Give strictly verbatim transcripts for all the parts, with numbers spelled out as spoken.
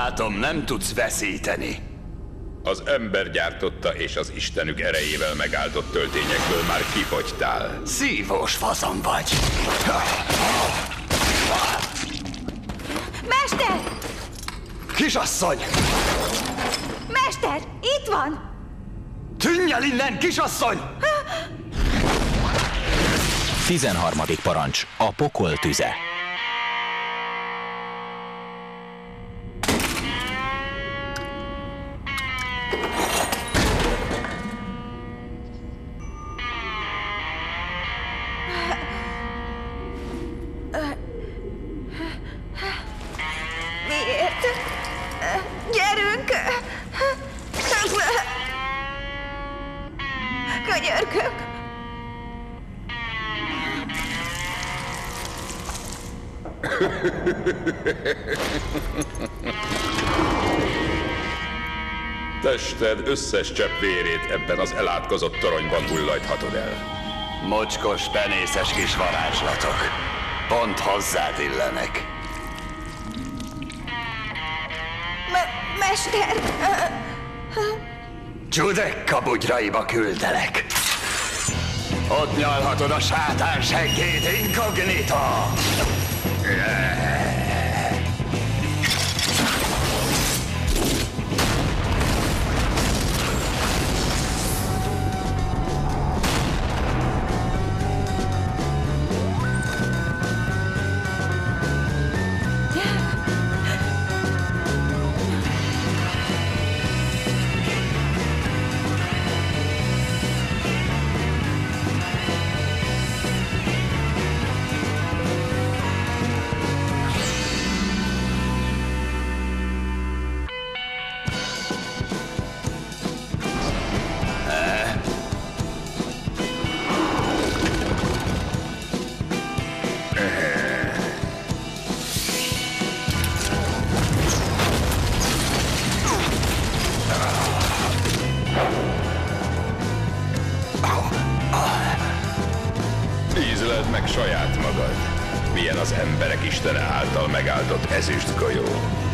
Látom, nem tudsz veszíteni. Az ember gyártotta és az istenük erejével megáldott töltényekből már kifogytál. Szívós fazon vagy. Mester! Kisasszony! Mester! Itt van! Tűnj el innen, kisasszony! Tizenharmadik parancs. A pokol tüze. Miért? Gyerünk! Könyörgök! Tested összes csepp vérét ebben az elátkozott toronyban hullajthatod el. Mocskos, penészes kis varázslatok. Pont hozzád illenek. Me- Mester! Judekka bugyraiba küldelek. Ott nyalhatod a sátán seggét, inkognito! Ízleld meg saját magad. Milyen az emberek istene által megáldott ezüst golyó.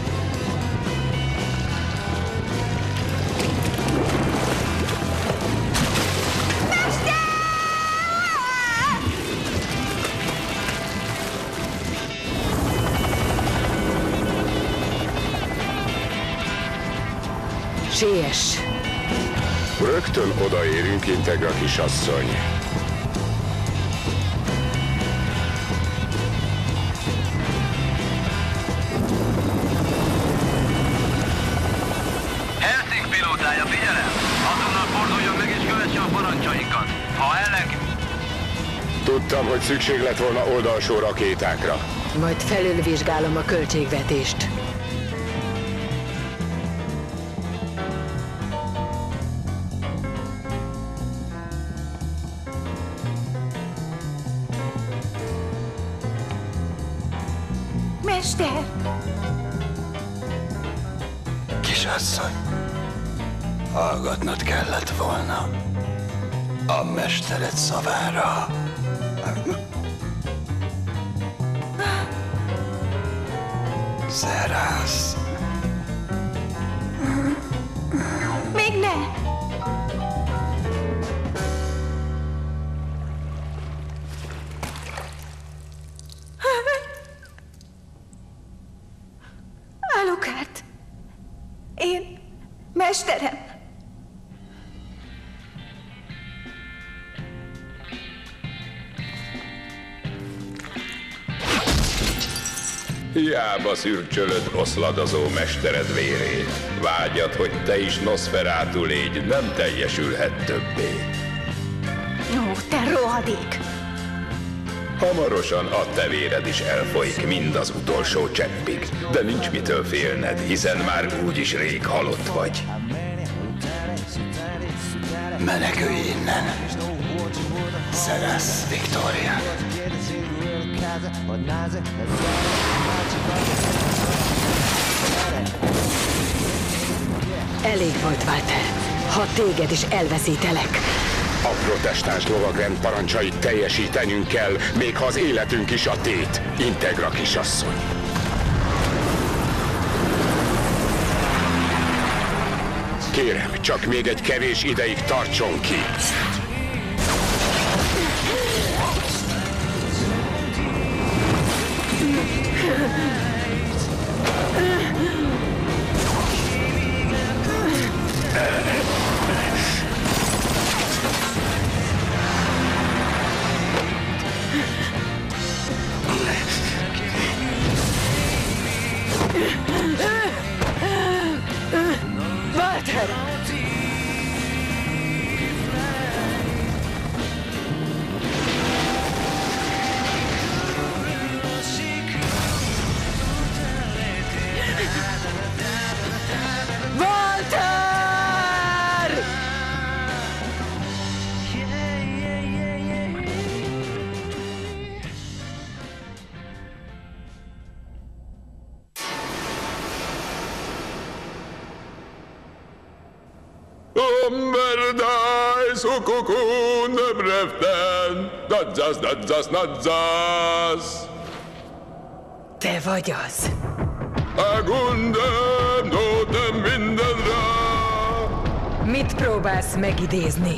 Siess! Rögtön odaérünk, Integra kisasszony. Helsing pilótája, figyelem! Azonnal forduljon meg és kövesse a parancsainkat. Ha elleg... Tudtam, hogy szükség lett volna oldalsó rakétákra. Majd felülvizsgálom a költségvetést. Mester! Kisasszony, hallgatnod kellett volna a mestered szavára. Szerasz. Még ne! Alucard! Én... mesterem! Hiába szürcsölöd oszladozó mestered vérét. Vágyad, hogy te is Nosferatu légy, nem teljesülhet többé. Ó, te rohadék! Hamarosan a te véred is elfolyik, mind az utolsó cseppig. De nincs mitől félned, hiszen már úgyis rég halott vagy. Menekülj innen. Szerasz, Victoria. Elég volt, Walter. Ha téged is elveszítelek. A protestáns lovagrend parancsait teljesítenünk kell, még ha az életünk is a tét. Integra kisasszony. Kérem, csak még egy kevés ideig tartson ki. Walter! Walter! Omberdaj, szukukun, döbreften, nadzas, nadzas, nadzas. Te vagy az. Agundem, notem mindenre. Mit próbálsz megidézni?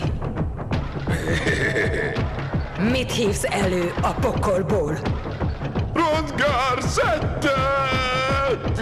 Mit hívsz elő a pokolból? Rodgár szettet!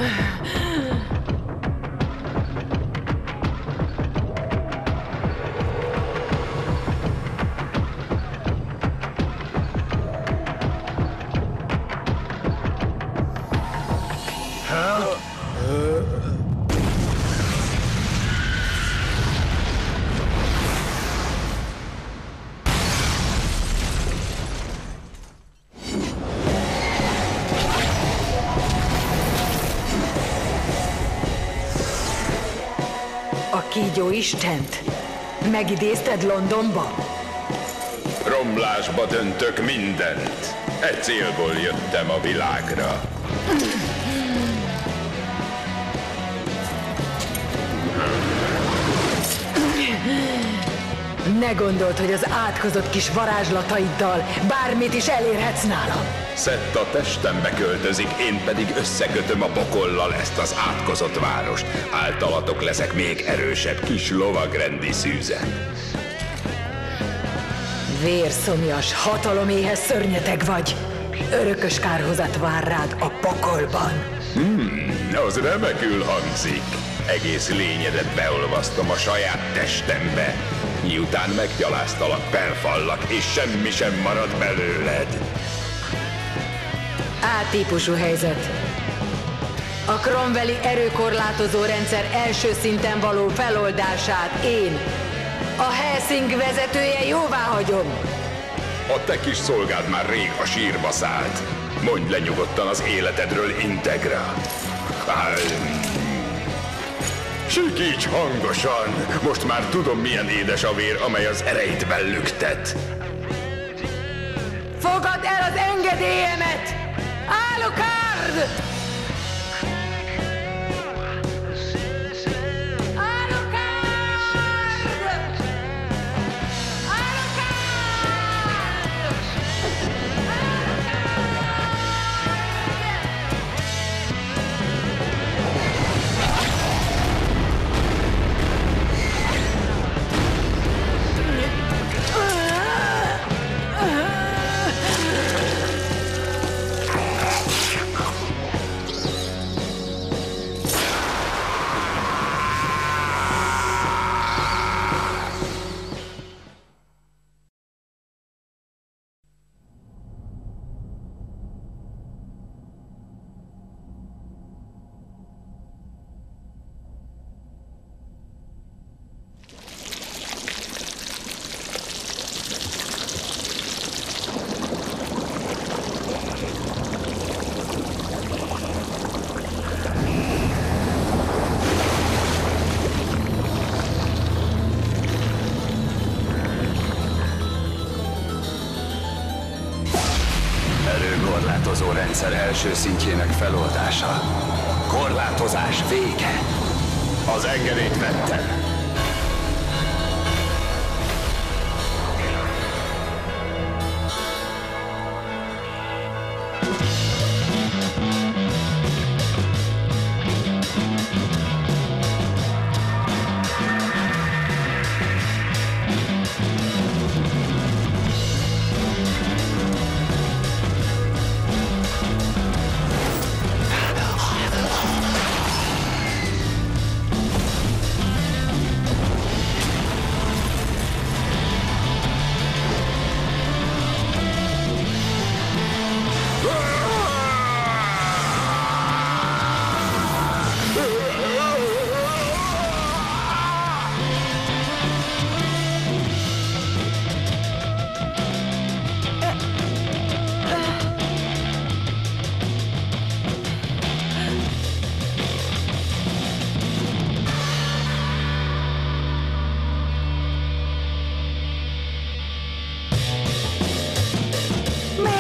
A kígyó istent? Megidézted Londonba? Romlásba döntök mindent. Egy célból jöttem a világra. Ne gondold, hogy az átkozott kis varázslataiddal bármit is elérhetsz nálam. Szett a testembe költözik, én pedig összekötöm a pokollal ezt az átkozott várost. Általatok leszek még erősebb kis lovagrendi szűzen. Vérszomjas, hataloméhes szörnyeteg vagy. Örökös kárhozat vár rád a pokolban. Hmm, az remekül hangzik. Egész lényedet beolvasztom a saját testembe. Miután meggyaláztalak, felfallak, és semmi sem marad belőled. A-típusú helyzet. A Cromwelli erőkorlátozó rendszer első szinten való feloldását én, a Helsing vezetője jóváhagyom. A te kis szolgád már rég a sírba szállt. Mondj le nyugodtan az életedről, Integra. Sikíts hangosan! Most már tudom, milyen édes a vér, amely az ereidben lüktet. Fogadd el az engedélyemet! Alucard! Korlátozó rendszer első szintjének feloldása. Korlátozás vége. Az engedélyt vettem.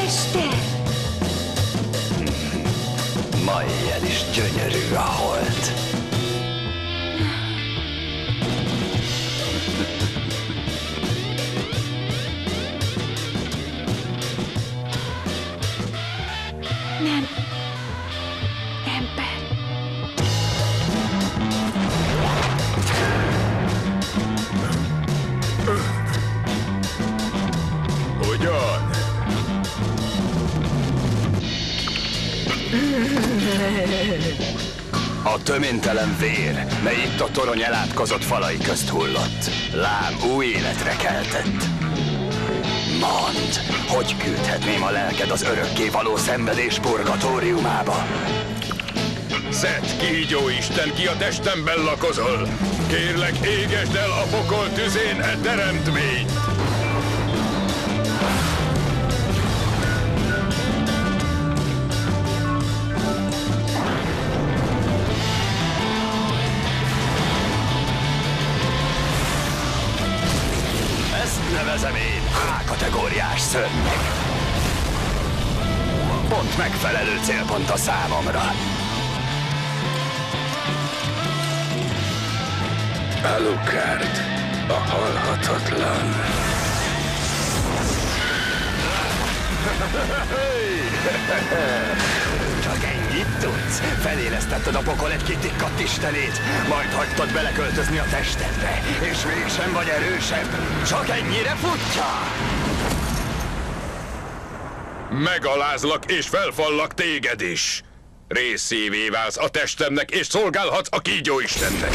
Mester! Ma éjjel is gyönyörű a hold. Nem. Ember. Ugyan? A töménytelen vér, mely itt a torony elátkozott falai közt hullott, lám új életre keltett. Mondd, hogy küldhetném a lelked az örökkévaló szenvedés purgatóriumába? Szedd, kígyó Isten, ki a testemben lakozol! Kérlek, égesd el a pokol tüzén e teremtményt! Ezt nevezem én A-kategóriás szörnyek. Pont megfelelő célpont a számomra. Alucard, a halhatatlan. Csak ennyit tudsz? Felélesztetted a pokol egy kitikkadt istenét, majd hagytad beleköltözni a testedbe, és mégsem vagy erősebb. Csak ennyire futja! Megalázlak és felfallak téged is. Részévé válsz a testemnek, és szolgálhatsz a kígyó Istennek.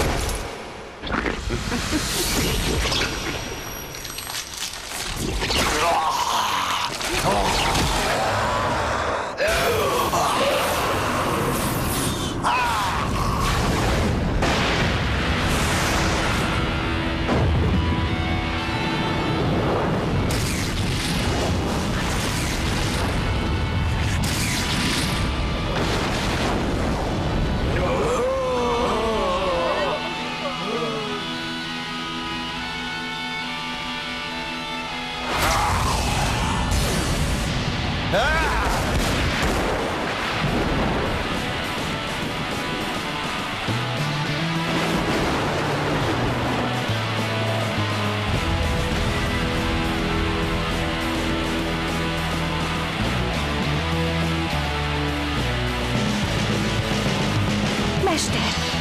Mester!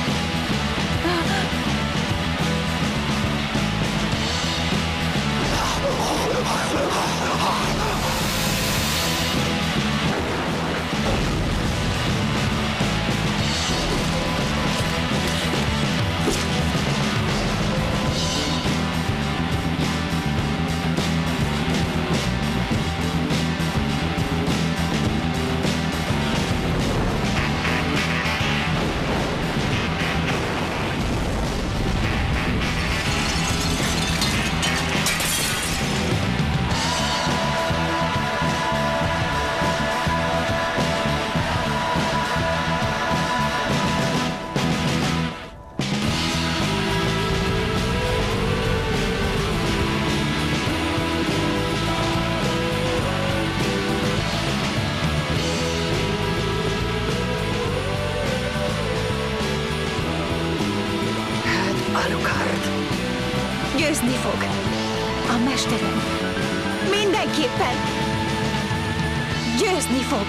Alucard. Győzni fog. A mesterem. Mindenképpen. Győzni fog.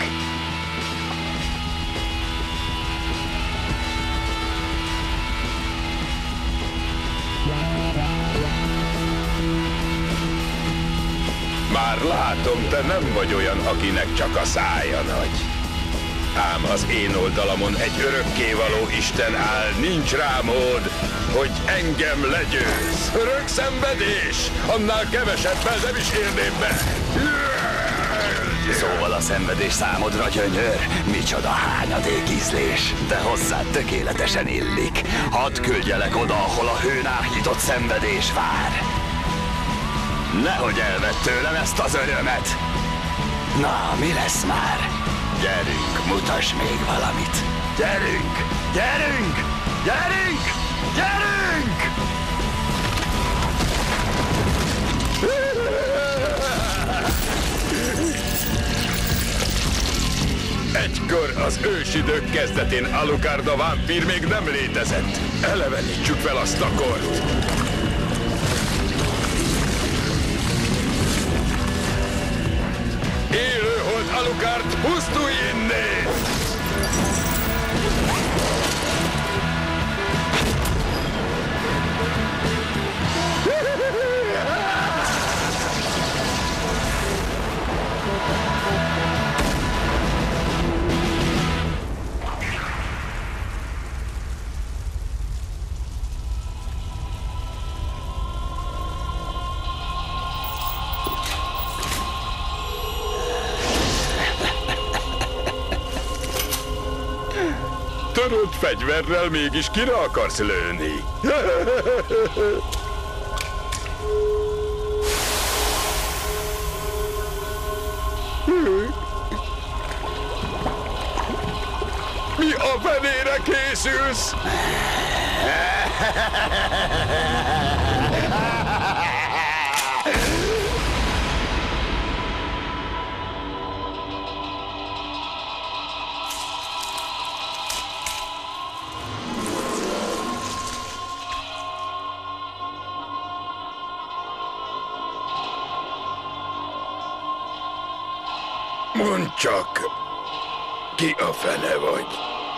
Már látom, te nem vagy olyan, akinek csak a szája nagy. Ám az én oldalamon egy örökkévaló Isten áll, nincs rá mód, hogy engem legyőz. Örök szenvedés! Annál kevesebbel nem is érném be. Szóval a szenvedés számodra gyönyör, micsoda hányadék ízlés, de hozzád tökéletesen illik. Hadd küldjelek oda, ahol a hőn áhított szenvedés vár. Nehogy elvedd tőlem ezt az örömet. Na, mi lesz már? Gyerünk, mutass még valamit. Gyerünk, gyerünk, gyerünk, gyerünk! Amikor az ősidők kezdetén Alucard a vámpír még nem létezett, elevenítsük fel azt a kort. Élőhold Alucard, pusztulj innét! Törött fegyverrel mégis kire akarsz lőni? Mi a fenére készülsz? Mondd csak, ki a fene vagy?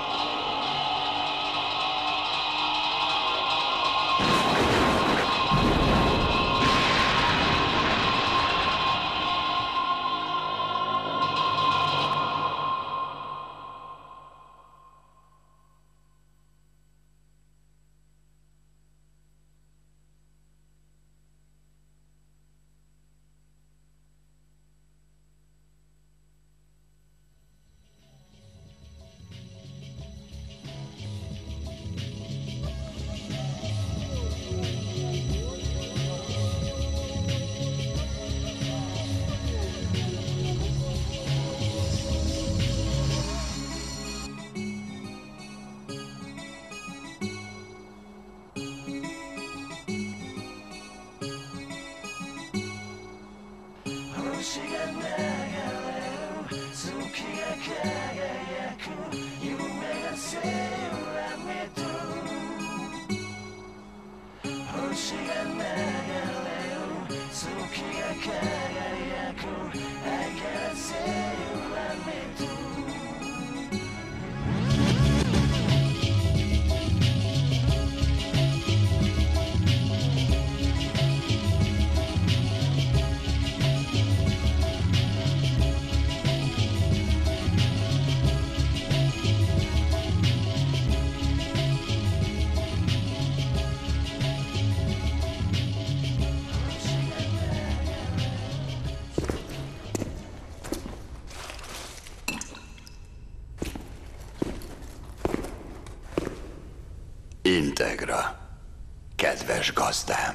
Integra, kedves gazdám.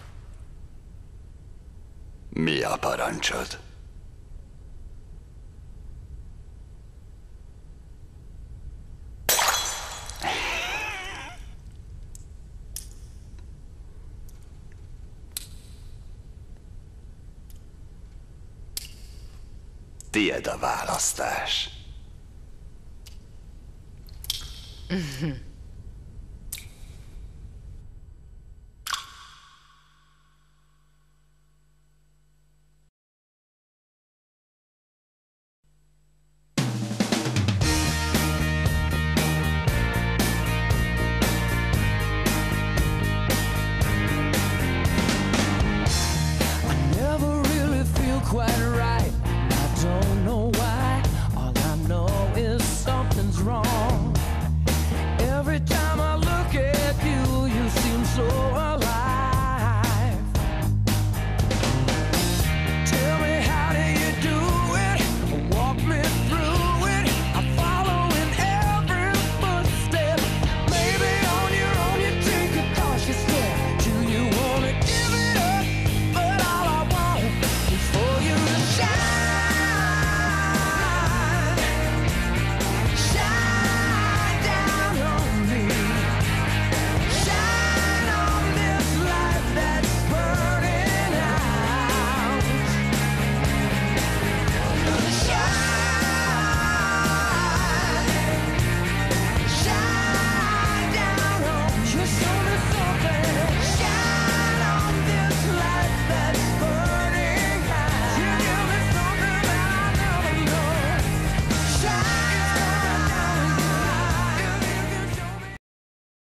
Mi a parancsod? Tied a választás. Quite